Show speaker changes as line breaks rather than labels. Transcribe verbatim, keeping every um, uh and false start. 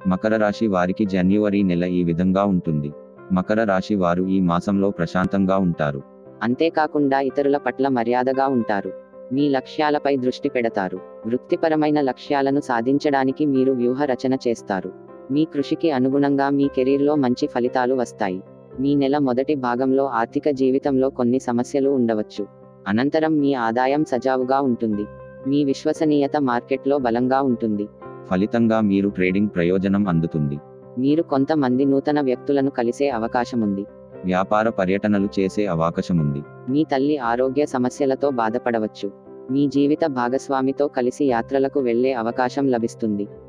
మకర రాశి వారికి జనవరి నెల ఈ విధంగా ఉంటుంది. మకర రాశి వారు ఈ మాసంలో ప్రశాంతంగా ఉంటారు.
అంతేకాకుండా ఇతరుల పట్ల మర్యాదగా ఉంటారు. మీ లక్ష్యాలపై దృష్టి పెడతారు. వృత్తిపరమైన లక్ష్యాలను సాధించడానికి మీరు వ్యూహ రచన చేస్తారు. మీ కృషికి అనుగుణంగా మీ కెరీర్లో మంచి ఫలితాలు వస్తాయి. మీ నెల మొదటి భాగంలో ఆర్థిక జీవితంలో కొన్ని సమస్యలు ఉండవచ్చు. అనంతరం మీ ఆదాయం సజావుగా ఉంటుంది. మీ విశ్వసనీయత మార్కెట్లో బలంగా ఉంటుంది.
ఫలితంగా మీరు ట్రేడింగ్ ప్రయోజనం అందుతుంది.
మీరు కొంతమంది నూతన వ్యక్తులను కలిసే అవకాశముంది.
వ్యాపార పర్యటనలు చేసే అవకాశముంది.
మీ తల్లి ఆరోగ్య సమస్యలతో బాధపడవచ్చు. మీ జీవిత భాగస్వామితో కలిసి యాత్రలకు వెళ్ళే అవకాశం లభిస్తుంది.